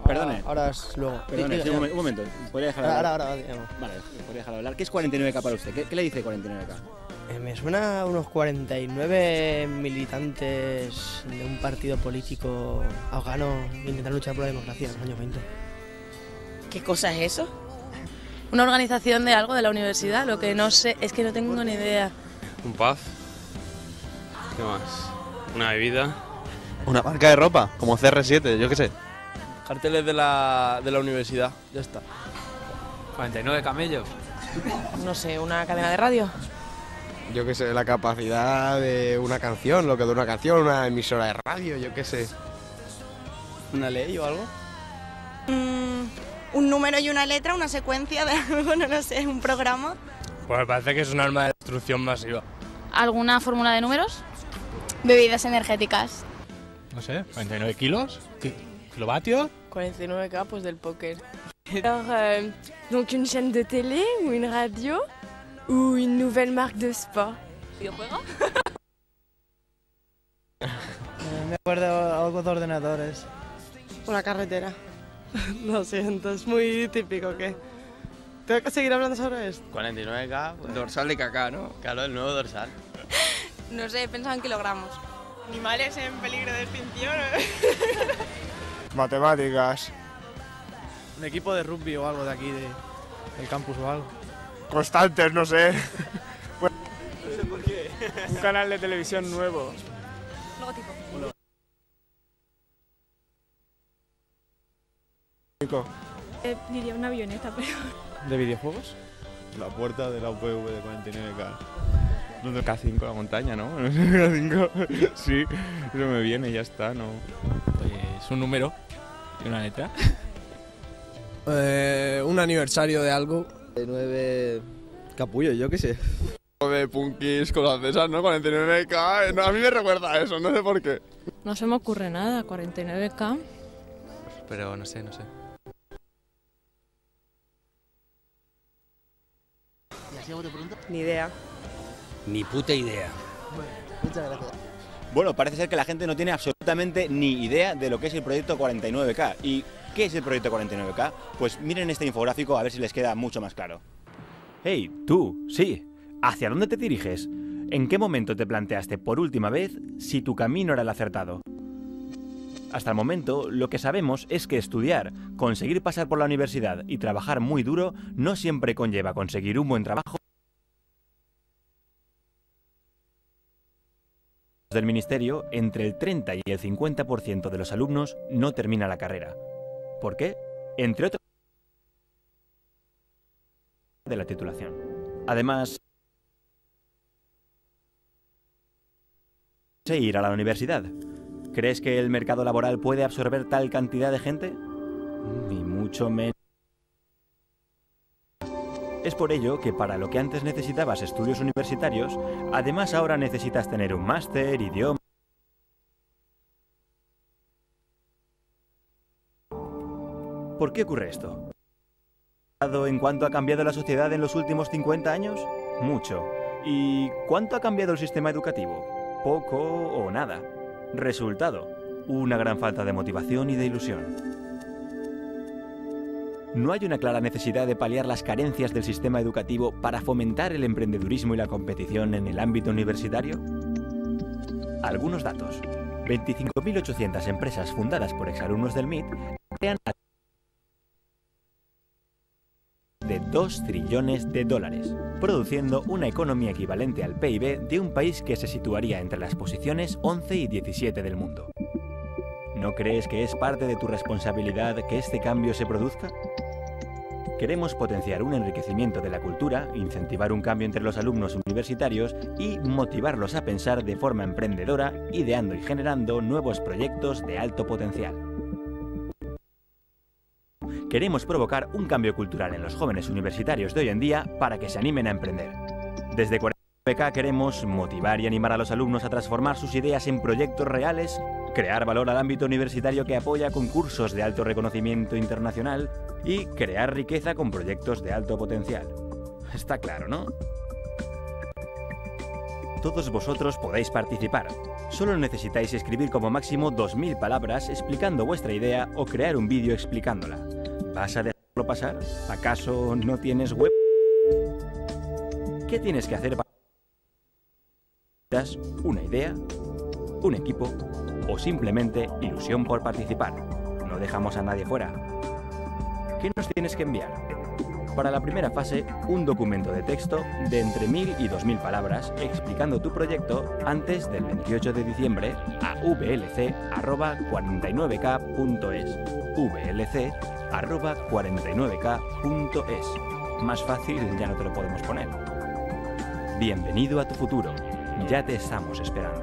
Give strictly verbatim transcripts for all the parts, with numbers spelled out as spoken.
Perdone. Ahora es luego. Perdone, sí, un, momen- un momento. ¿Podría dejar Ahora, hablar? ahora, ahora, digamos. Vale, podría dejar hablar. ¿Qué es cuarenta y nueve K para usted? ¿Qué, qué le dice cuarenta y nueve K? Eh, me suena a unos cuarenta y nueve militantes de un partido político afgano intentando luchar por la democracia en los años veinte. ¿Qué cosa es eso? Una organización de algo de la universidad, lo que no sé, es que no tengo ni idea. Un pub. ¿Qué más? Una bebida. Una marca de ropa, como C R siete, yo qué sé. Carteles de la, de la universidad, ya está. cuarenta y nueve camellos. No sé, una cadena de radio. Yo qué sé, la capacidad de una canción, lo que dura una canción, una emisora de radio, yo qué sé. ¿Una ley o algo? Mm, un número y una letra, una secuencia de algo, no lo sé, un programa. Pues me parece que es un arma de destrucción masiva. ¿Alguna fórmula de números? Bebidas energéticas. No sé, cuarenta y nueve kilos. ¿Kilovatios? cuarenta y nueve K, pues del póker. Alors, euh, donc une chaîne de télé ou une radio ou une nouvelle marque de sport. ¿Videojuego? me acuerdo algo de ordenadores. Una carretera. Lo siento, es muy típico que... ¿Tengo que seguir hablando sobre esto? cuarenta y nueve K, pues, Dorsal de cacá, ¿no? claro, el nuevo dorsal. No sé, pensaba en kilogramos. Animales en peligro de extinción. Matemáticas. Un equipo de rugby o algo de aquí, de, del campus o algo. Constantes, no sé. No sé por qué. Un canal de televisión nuevo. Logotipo. Eh, diría una avioneta, pero... ¿De videojuegos? La puerta de la U P V de cuarenta y nueve K. K cinco, la montaña, ¿no? K cinco, sí, eso me viene, ya está, ¿no? Pues un número y una letra. Eh, un aniversario de algo. De nueve capullos, yo qué sé. De punkis con las mesas, ¿no? cuarenta y nueve K, no, a mí me recuerda a eso, no sé por qué. No se me ocurre nada, cuarenta y nueve K. Pero no sé, no sé. Ni idea. Ni puta idea. Muchas gracias. Bueno, parece ser que la gente no tiene absolutamente ni idea de lo que es el proyecto cuarenta y nueve K. ¿Y qué es el proyecto cuarenta y nueve K? Pues miren este infográfico a ver si les queda mucho más claro. Hey, tú, sí. ¿Hacia dónde te diriges? ¿En qué momento te planteaste por última vez si tu camino era el acertado? Hasta el momento, lo que sabemos es que estudiar, conseguir pasar por la universidad y trabajar muy duro no siempre conlleva conseguir un buen trabajo. Del Ministerio, entre el treinta y el cincuenta por ciento de los alumnos no termina la carrera. ¿Por qué? Entre otras de la titulación. Además, ir a la universidad. ¿Crees que el mercado laboral puede absorber tal cantidad de gente? Ni mucho menos. Es por ello que para lo que antes necesitabas estudios universitarios, además ahora necesitas tener un máster, idioma... ¿Por qué ocurre esto? ¿En cuánto ha cambiado la sociedad en los últimos cincuenta años? Mucho. ¿Y cuánto ha cambiado el sistema educativo? Poco o nada. Resultado, una gran falta de motivación y de ilusión. ¿No hay una clara necesidad de paliar las carencias del sistema educativo para fomentar el emprendedurismo y la competición en el ámbito universitario? Algunos datos. veinticinco mil ochocientas empresas fundadas por exalumnos del M I T crean de dos trillones de dólares, produciendo una economía equivalente al P I B de un país que se situaría entre las posiciones once y diecisiete del mundo. ¿No crees que es parte de tu responsabilidad que este cambio se produzca? Queremos potenciar un enriquecimiento de la cultura, incentivar un cambio entre los alumnos universitarios y motivarlos a pensar de forma emprendedora, ideando y generando nuevos proyectos de alto potencial. Queremos provocar un cambio cultural en los jóvenes universitarios de hoy en día para que se animen a emprender. Desde cuarenta y nueve K queremos motivar y animar a los alumnos a transformar sus ideas en proyectos reales, crear valor al ámbito universitario que apoya concursos de alto reconocimiento internacional y crear riqueza con proyectos de alto potencial. Está claro, ¿no? todos vosotros podáis participar. Solo necesitáis escribir como máximo dos mil palabras explicando vuestra idea o crear un vídeo explicándola. ¿Vas a dejarlo pasar? ¿Acaso no tienes web? ¿Qué tienes que hacer para una idea, un equipo o simplemente ilusión por participar? No dejamos a nadie fuera. ¿Qué nos tienes que enviar? Para la primera fase, un documento de texto de entre mil y dos mil palabras explicando tu proyecto antes del veintiocho de diciembre a v l c arroba cuarenta y nueve k punto es. v l c arroba cuarenta y nueve k punto es. Más fácil ya no te lo podemos poner. Bienvenido a tu futuro. Ya te estamos esperando.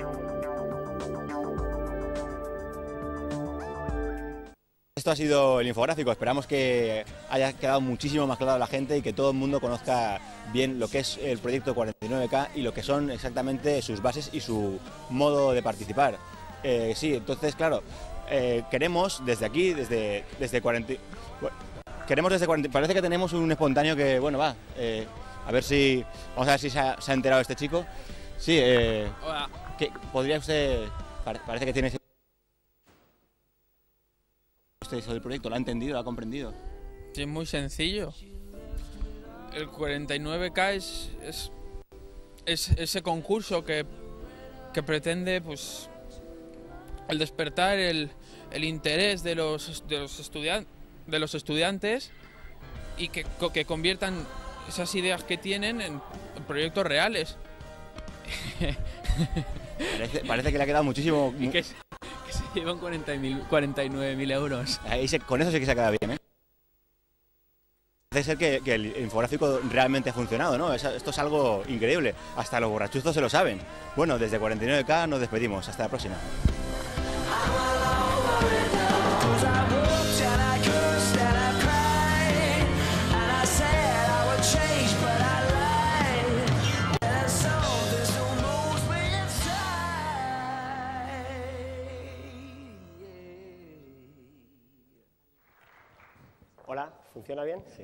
Esto ha sido el infográfico, esperamos que haya quedado muchísimo más claro a la gente y que todo el mundo conozca bien lo que es el proyecto cuarenta y nueve K y lo que son exactamente sus bases y su modo de participar. Eh, sí, entonces, claro, eh, queremos desde aquí, desde, desde cuarenta... Bueno, queremos desde cuarenta... Parece que tenemos un espontáneo que, bueno, va, eh, a ver si... Vamos a ver si se ha, se ha enterado este chico. Sí, eh... Hola. ¿Qué, ¿podría usted...? Parece que tiene... ¿Usted sobre el proyecto lo ha entendido, lo ha comprendido? Sí, es muy sencillo. El cuarenta y nueve K es, es, es ese concurso que, que pretende, pues, el despertar el, el interés de los, de, los estudian, de los estudiantes y que, que conviertan esas ideas que tienen en, en proyectos reales. Parece, parece que le ha quedado muchísimo... Y que, que se llevan cuarenta y nueve mil euros. Ahí se, con eso sí que se ha quedado bien, ¿eh? Parece ser que, que el infográfico realmente ha funcionado, ¿no? Es, esto es algo increíble. Hasta los borrachuzos se lo saben. Bueno, desde cuarenta y nueve K nos despedimos. Hasta la próxima. Hola, ¿funciona bien? Sí.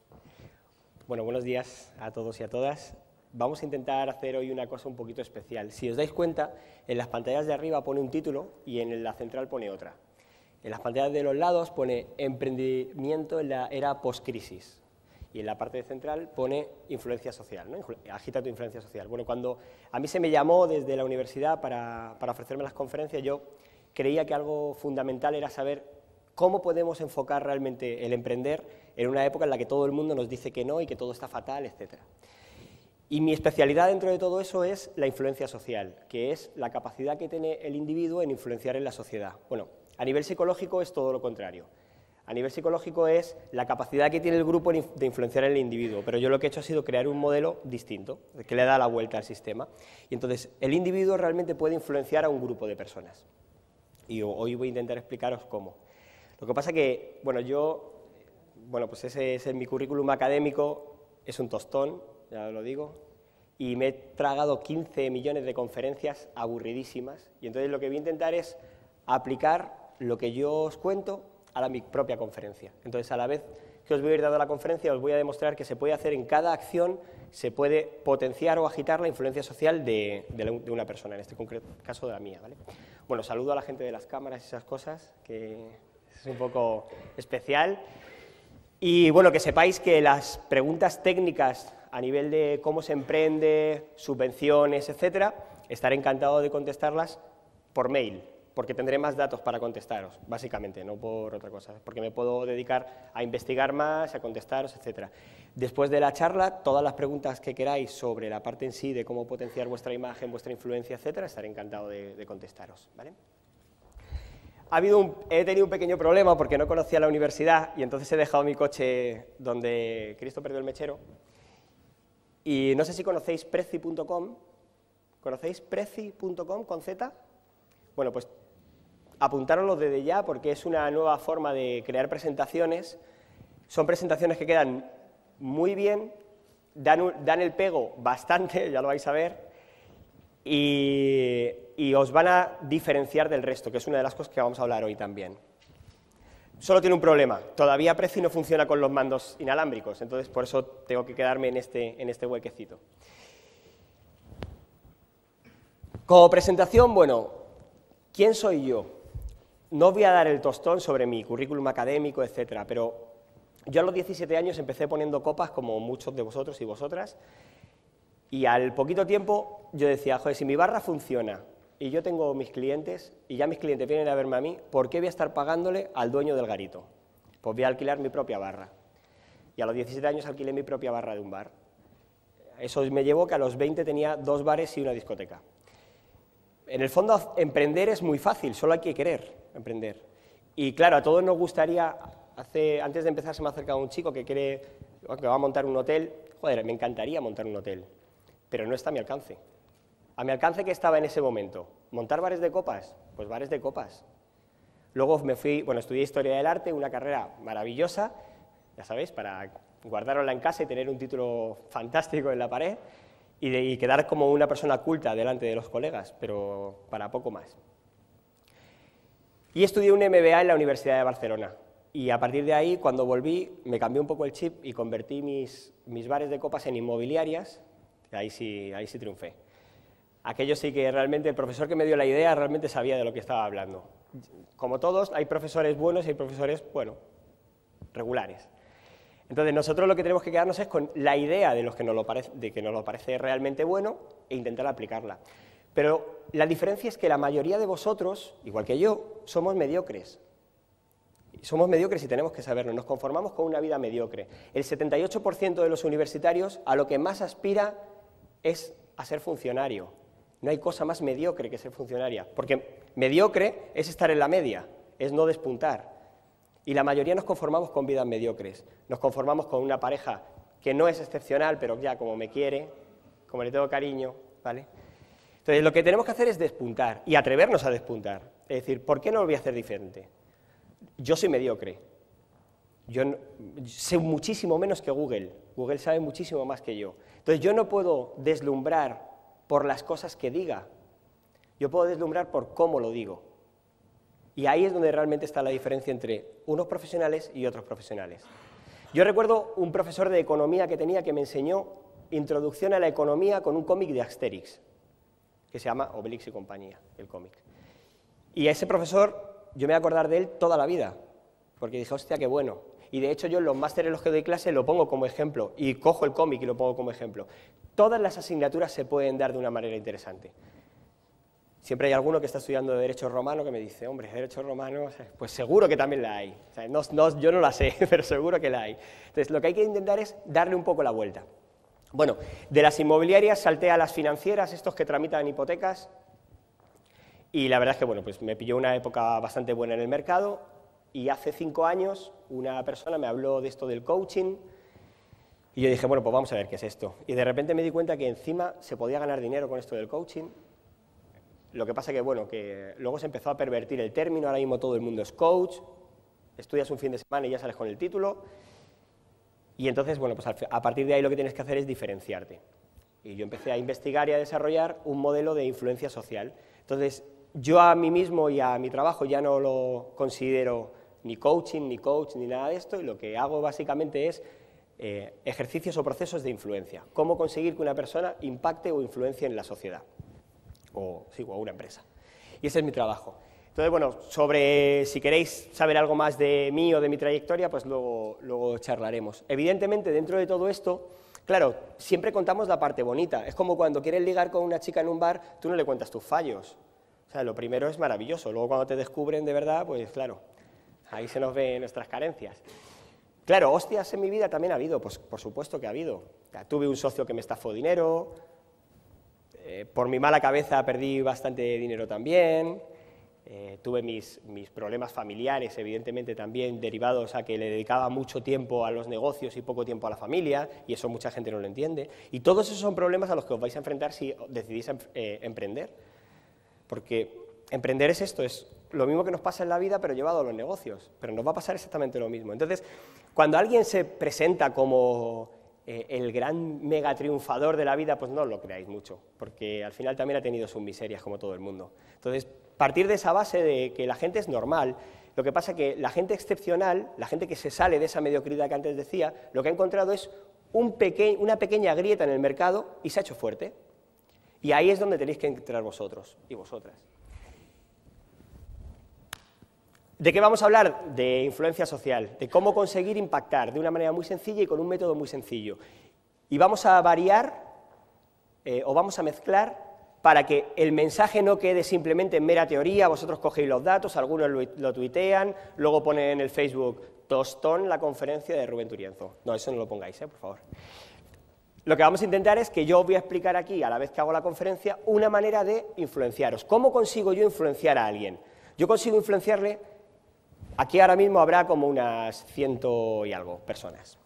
Bueno, buenos días a todos y a todas. Vamos a intentar hacer hoy una cosa un poquito especial. Si os dais cuenta, en las pantallas de arriba pone un título y en la central pone otra. En las pantallas de los lados pone emprendimiento en la era post-crisis y en la parte central pone influencia social, ¿no? Agita tu influencia social. Bueno, cuando a mí se me llamó desde la universidad para, para ofrecerme las conferencias, yo creía que algo fundamental era saber cómo podemos enfocar realmente el emprender en una época en la que todo el mundo nos dice que no y que todo está fatal, etcétera. Y mi especialidad dentro de todo eso es la influencia social, que es la capacidad que tiene el individuo en influenciar en la sociedad. Bueno, a nivel psicológico es todo lo contrario. A nivel psicológico es la capacidad que tiene el grupo de influenciar en el individuo, pero yo lo que he hecho ha sido crear un modelo distinto, que le da la vuelta al sistema. Y entonces, el individuo realmente puede influenciar a un grupo de personas. Y hoy voy a intentar explicaros cómo. Lo que pasa que, bueno, yo, bueno, pues ese, ese es mi currículum académico, es un tostón, ya lo digo, y me he tragado quince millones de conferencias aburridísimas, y entonces lo que voy a intentar es aplicar lo que yo os cuento a la, mi propia conferencia. Entonces, a la vez que os voy a ir dando la conferencia, os voy a demostrar que se puede hacer en cada acción, se puede potenciar o agitar la influencia social de, de, la, de una persona, en este concreto caso de la mía, ¿vale? Bueno, saludo a la gente de las cámaras y esas cosas, que es un poco especial. Y bueno, que sepáis que las preguntas técnicas a nivel de cómo se emprende, subvenciones, etcétera, estaré encantado de contestarlas por mail, porque tendré más datos para contestaros, básicamente, no por otra cosa, porque me puedo dedicar a investigar más, a contestaros, etcétera. Después de la charla, todas las preguntas que queráis sobre la parte en sí de cómo potenciar vuestra imagen, vuestra influencia, etcétera, estaré encantado de, de contestaros, ¿vale? Ha habido un, he tenido un pequeño problema porque no conocía la universidad y entonces he dejado mi coche donde Cristo perdió el mechero. Y no sé si conocéis Prezi punto com. ¿Conocéis Prezi punto com con Z? Bueno, pues apuntároslo desde ya porque es una nueva forma de crear presentaciones. Son presentaciones que quedan muy bien, dan, un, dan el pego bastante, ya lo vais a ver. Y, y os van a diferenciar del resto, que es una de las cosas que vamos a hablar hoy también. Solo tiene un problema, todavía Prezi no funciona con los mandos inalámbricos, entonces por eso tengo que quedarme en este, en este huequecito. Como presentación, bueno, ¿quién soy yo? No os voy a dar el tostón sobre mi currículum académico, etcétera, pero yo a los diecisiete años empecé poniendo copas, como muchos de vosotros y vosotras, y al poquito tiempo yo decía, joder, si mi barra funciona y yo tengo mis clientes, y ya mis clientes vienen a verme a mí, ¿por qué voy a estar pagándole al dueño del garito? Pues voy a alquilar mi propia barra. Y a los diecisiete años alquilé mi propia barra de un bar. Eso me llevó que a los veinte tenía dos bares y una discoteca. En el fondo, emprender es muy fácil, solo hay que querer emprender. Y claro, a todos nos gustaría, hace, antes de empezar se me ha acercado un chico que quiere, que va a montar un hotel. Joder, me encantaría montar un hotel, pero no está a mi alcance. A mi alcance, ¿qué estaba en ese momento? ¿Montar bares de copas? Pues bares de copas. Luego me fui, bueno, estudié Historia del Arte, una carrera maravillosa, ya sabéis, para guardárosla en casa y tener un título fantástico en la pared y, de, y quedar como una persona culta delante de los colegas, pero para poco más. Y estudié un M B A en la Universidad de Barcelona. Y a partir de ahí, cuando volví, me cambié un poco el chip y convertí mis, mis bares de copas en inmobiliarias. Ahí sí, ahí sí triunfé. Aquello sí que realmente, el profesor que me dio la idea realmente sabía de lo que estaba hablando. Como todos, hay profesores buenos y hay profesores, bueno, regulares. Entonces, nosotros lo que tenemos que quedarnos es con la idea de, los que nos lo parece, de que nos lo parece realmente bueno e intentar aplicarla. Pero la diferencia es que la mayoría de vosotros, igual que yo, somos mediocres. Somos mediocres y tenemos que saberlo, nos conformamos con una vida mediocre. El setenta y ocho por ciento de los universitarios a lo que más aspira es a ser funcionario. No hay cosa más mediocre que ser funcionaria, porque mediocre es estar en la media, es no despuntar. Y la mayoría nos conformamos con vidas mediocres. Nos conformamos con una pareja que no es excepcional, pero ya como me quiere, como le tengo cariño, ¿vale? Entonces, lo que tenemos que hacer es despuntar y atrevernos a despuntar. Es decir, ¿por qué no lo voy a hacer diferente? Yo soy mediocre. Yo no, sé muchísimo menos que Google. Google sabe muchísimo más que yo. Entonces, yo no puedo deslumbrar por las cosas que diga. Yo puedo deslumbrar por cómo lo digo. Y ahí es donde realmente está la diferencia entre unos profesionales y otros profesionales. Yo recuerdo un profesor de economía que tenía que me enseñó Introducción a la Economía con un cómic de Asterix, que se llama Obelix y compañía, el cómic. Y a ese profesor, yo me voy a acordar de él toda la vida, porque dije, hostia, qué bueno. Y de hecho yo en los másteres en los que doy clase lo pongo como ejemplo, y cojo el cómic y lo pongo como ejemplo. Todas las asignaturas se pueden dar de una manera interesante. Siempre hay alguno que está estudiando Derecho Romano que me dice, hombre, Derecho Romano, pues seguro que también la hay. O sea, no, no, yo no la sé, pero seguro que la hay. Entonces, lo que hay que intentar es darle un poco la vuelta. Bueno, de las inmobiliarias salté a las financieras, estos que tramitan hipotecas, y la verdad es que, bueno, pues me pilló una época bastante buena en el mercado, y hace cinco años una persona me habló de esto del coaching, y yo dije, bueno, pues vamos a ver qué es esto. Y de repente me di cuenta que encima se podía ganar dinero con esto del coaching. Lo que pasa que, bueno, que luego se empezó a pervertir el término, ahora mismo todo el mundo es coach, estudias un fin de semana y ya sales con el título, y entonces, bueno, pues a partir de ahí lo que tienes que hacer es diferenciarte. Y yo empecé a investigar y a desarrollar un modelo de influencia social. Entonces, yo a mí mismo y a mi trabajo ya no lo considero ni coaching, ni coach, ni nada de esto, y lo que hago básicamente es eh, ejercicios o procesos de influencia. Cómo conseguir que una persona impacte o influencie en la sociedad. O, sí, o a una empresa. Y ese es mi trabajo. Entonces, bueno, sobre si queréis saber algo más de mí o de mi trayectoria, pues luego, luego charlaremos. Evidentemente, dentro de todo esto, claro, siempre contamos la parte bonita. Es como cuando quieres ligar con una chica en un bar, tú no le cuentas tus fallos. O sea, lo primero es maravilloso. Luego, cuando te descubren de verdad, pues claro, ahí se nos ven nuestras carencias. Claro, hostias en mi vida también ha habido, pues por supuesto que ha habido. O sea, tuve un socio que me estafó dinero. Eh, por mi mala cabeza perdí bastante dinero también, eh, tuve mis, mis problemas familiares, evidentemente también derivados a que le dedicaba mucho tiempo a los negocios y poco tiempo a la familia, y eso mucha gente no lo entiende. Y todos esos son problemas a los que os vais a enfrentar si decidís eh, emprender, porque emprender es esto, es lo mismo que nos pasa en la vida, pero llevado a los negocios, pero nos va a pasar exactamente lo mismo. Entonces, cuando alguien se presenta como Eh, el gran mega triunfador de la vida, pues no os lo creáis mucho, porque al final también ha tenido sus miserias como todo el mundo. Entonces, partir de esa base de que la gente es normal, lo que pasa es que la gente excepcional, la gente que se sale de esa mediocridad que antes decía, lo que ha encontrado es un peque- una pequeña grieta en el mercado y se ha hecho fuerte. Y ahí es donde tenéis que entrar vosotros y vosotras. ¿De qué vamos a hablar? De influencia social, de cómo conseguir impactar de una manera muy sencilla y con un método muy sencillo. Y vamos a variar eh, o vamos a mezclar para que el mensaje no quede simplemente en mera teoría, vosotros cogéis los datos, algunos lo, lo tuitean, luego ponen en el Facebook, tostón la conferencia de Rubén Turienzo. No, eso no lo pongáis, eh, por favor. Lo que vamos a intentar es que yo os voy a explicar aquí, a la vez que hago la conferencia, una manera de influenciaros. ¿Cómo consigo yo influenciar a alguien? Yo consigo influenciarle, aquí ahora mismo habrá como unas ciento y algo personas.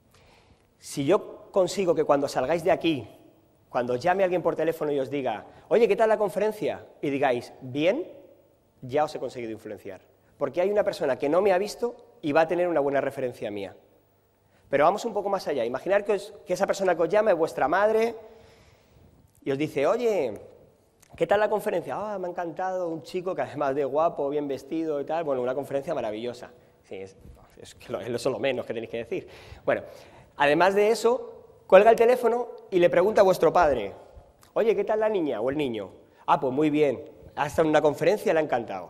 Si yo consigo que cuando salgáis de aquí, cuando os llame alguien por teléfono y os diga, oye, ¿qué tal la conferencia? Y digáis, bien, ya os he conseguido influenciar. Porque hay una persona que no me ha visto y va a tener una buena referencia mía. Pero vamos un poco más allá. Imaginar que, os, que esa persona que os llama es vuestra madre y os dice, oye, ¿qué tal la conferencia? Ah, me ha encantado, un chico que además de guapo, bien vestido y tal, bueno, una conferencia maravillosa. Sí, es, es, que lo, es lo menos que tenéis que decir. Bueno, además de eso, cuelga el teléfono y le pregunta a vuestro padre, oye, ¿qué tal la niña o el niño? Ah, pues muy bien, ha estado en una conferencia, le ha encantado.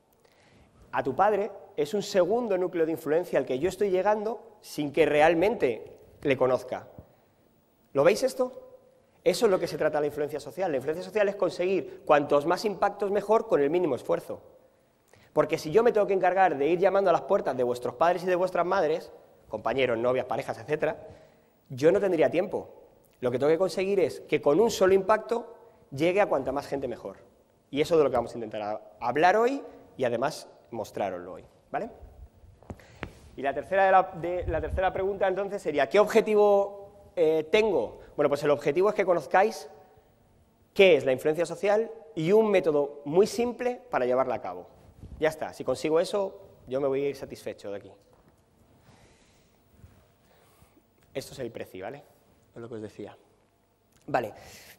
A tu padre es un segundo núcleo de influencia al que yo estoy llegando sin que realmente le conozca. ¿Lo veis esto? Eso es lo que se trata de la influencia social. La influencia social es conseguir cuantos más impactos mejor con el mínimo esfuerzo. Porque si yo me tengo que encargar de ir llamando a las puertas de vuestros padres y de vuestras madres, compañeros, novias, parejas, etcétera, yo no tendría tiempo. Lo que tengo que conseguir es que con un solo impacto llegue a cuanta más gente mejor. Y eso es de lo que vamos a intentar hablar hoy y además mostraroslo hoy, ¿vale? Y la tercera, de la, de, la tercera pregunta entonces sería, ¿qué objetivo eh, tengo? Bueno, pues el objetivo es que conozcáis qué es la influencia social y un método muy simple para llevarla a cabo. Ya está, si consigo eso, yo me voy a ir satisfecho de aquí. Esto es el precio, ¿vale? Es lo que os decía. Vale.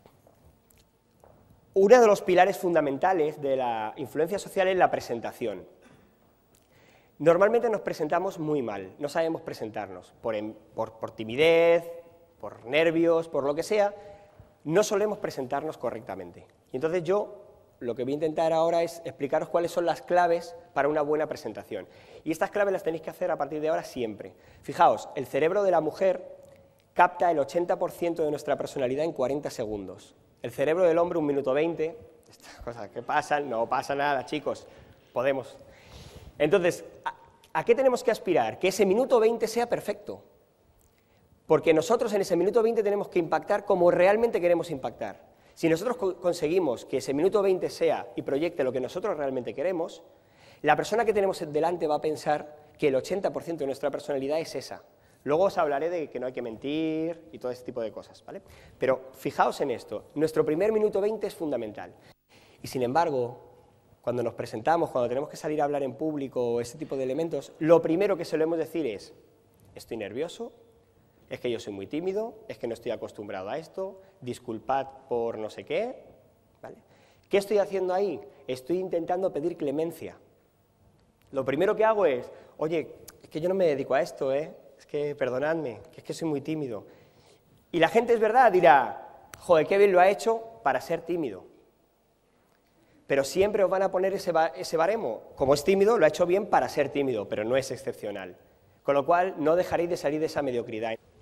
Uno de los pilares fundamentales de la influencia social es la presentación. Normalmente nos presentamos muy mal, no sabemos presentarnos, por, por, por timidez, por nervios, por lo que sea, no solemos presentarnos correctamente. Y entonces yo lo que voy a intentar ahora es explicaros cuáles son las claves para una buena presentación. Y estas claves las tenéis que hacer a partir de ahora siempre. Fijaos, el cerebro de la mujer capta el ochenta por ciento de nuestra personalidad en cuarenta segundos. El cerebro del hombre un minuto veinte. Estas cosas que pasan, no pasa nada, chicos, podemos. Entonces, ¿a, ¿a qué tenemos que aspirar? Que ese minuto veinte sea perfecto. Porque nosotros en ese minuto veinte tenemos que impactar como realmente queremos impactar. Si nosotros co- conseguimos que ese minuto veinte sea y proyecte lo que nosotros realmente queremos, la persona que tenemos delante va a pensar que el ochenta por ciento de nuestra personalidad es esa. Luego os hablaré de que no hay que mentir y todo ese tipo de cosas, ¿vale? Pero fijaos en esto, nuestro primer minuto veinte es fundamental. Y sin embargo, cuando nos presentamos, cuando tenemos que salir a hablar en público o ese tipo de elementos, lo primero que solemos decir es, estoy nervioso, es que yo soy muy tímido, es que no estoy acostumbrado a esto, disculpad por no sé qué, ¿vale? ¿Qué estoy haciendo ahí? Estoy intentando pedir clemencia. Lo primero que hago es, oye, es que yo no me dedico a esto, ¿eh? Es que perdonadme, que es que soy muy tímido. Y la gente es verdad, dirá, joder, qué bien lo ha hecho para ser tímido. Pero siempre os van a poner ese, ba ese baremo. Como es tímido, lo ha hecho bien para ser tímido, pero no es excepcional. Con lo cual, no dejaréis de salir de esa mediocridad.